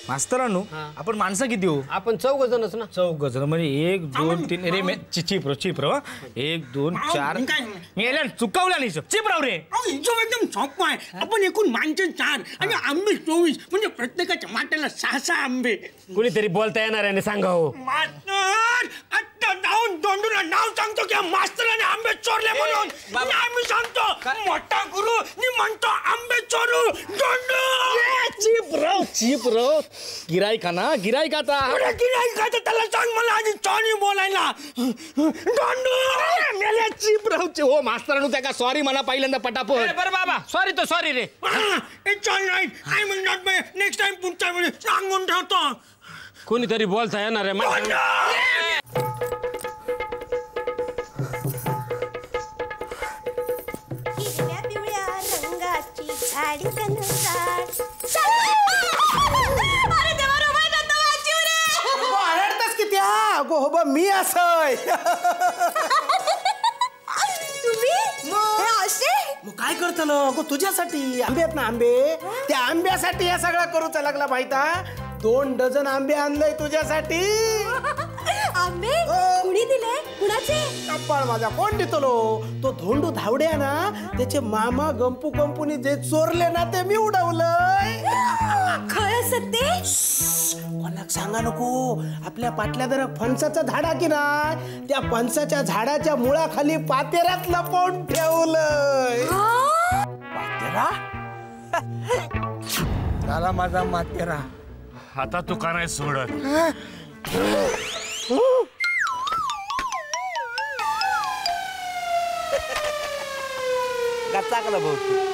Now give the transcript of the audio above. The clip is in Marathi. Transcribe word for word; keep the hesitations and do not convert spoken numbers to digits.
मास्तरांनो आपण माणसं किती हो? आपण चौघ जणच ना. चौघ जण म्हणजे एक दोन तीन रे मे चिप्र चिप्र एक दोन चार मी याला चुकवला नाही चिपराव रे. एकदम सोपं आहे. आपण एकूण माणसं चार आणि आंबे चोवीस म्हणजे प्रत्येकाच्या माट्याला सहा सहा आंबे. कुणीतरी बोलता येणार आहे सांगा हो. मास्तर आता जाऊन दोंडूला नाव सांगतो की मास्तराने आंबे चोरले म्हणून. मी सांगतो मोठा गुरु मी म्हणतो आंबे चोरू दोंडू. चिपराव चिपराव गिरायका ना गिरायकाचा गिरायकाचा त्याला सांग मला आधी चॉनी बोलायला. दोंडू मेल्या चिपरावचे हो मास्तरांनो त्याका सॉरी म्हणा पहिल्यांदा पटापट. बरं बाबा सॉरी तो सॉरी रे. It's all right. I will not be next time पुढच्या वेळी सांगून ठेवतो. कोणीतरी बोलता येणार आहे. अगो हो बा मी असय. मग काय करतो ना अगो तुझ्यासाठी आंबे आहेत ना आंबे त्या आंब्यासाठी या सगळा करूचा लागला माहिता. दोन डझन आंबे आणलंय तुझ्यासाठी. आंबे कुणी दिले कुणाचे? कप्पाळ माझा कोण देतलो तो धोंडू धावड्या ना त्याचे मामा गंपू गंपूनी जे चोरले ना ते मी उडवलंय. खरं सत्ते? कोणाक सांगा नको. आपल्या पाटल्या जरा फणसाचं झाडा की नाही त्या फणसाच्या झाडाच्या मुळाखाली पातेरात लपवून ठेवलंय. पातेरा झाला माझा मातेरा. आता तू का नाही सोडत? गचाकला भाऊ.